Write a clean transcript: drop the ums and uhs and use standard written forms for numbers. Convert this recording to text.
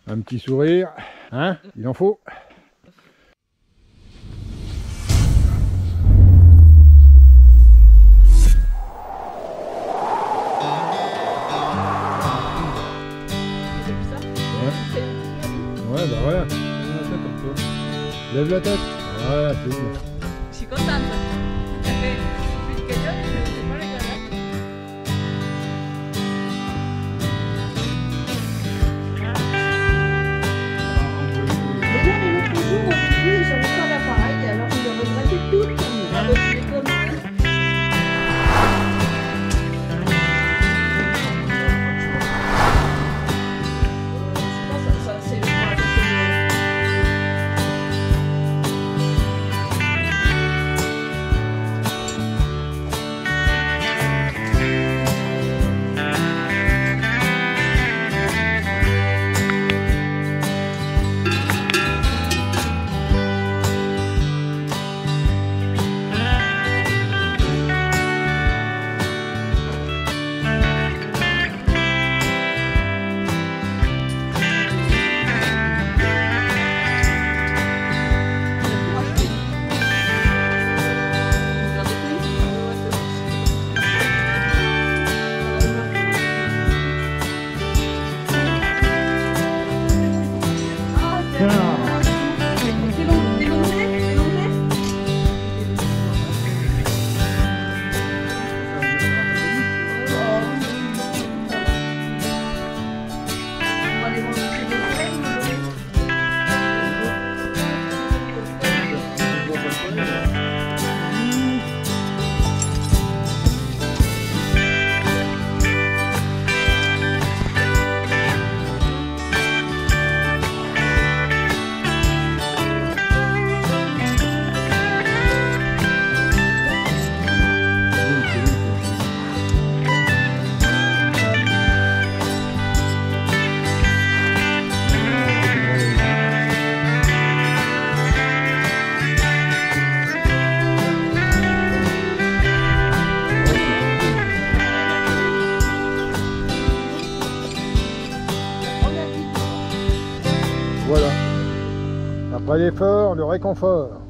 Un petit sourire, hein? Il en faut. Ouais, bah voilà. Lève la tête un peu. Lève la tête. Voilà, c'est bien. Je suis contente. Ça fait plus de cagnotte, c'est pas les gars. Déjà, mais l'autre jour, au début, ils n'avaient pas l'appareil, alors ils le regrettaient toute la nuit. Voilà. Après l'effort, le réconfort.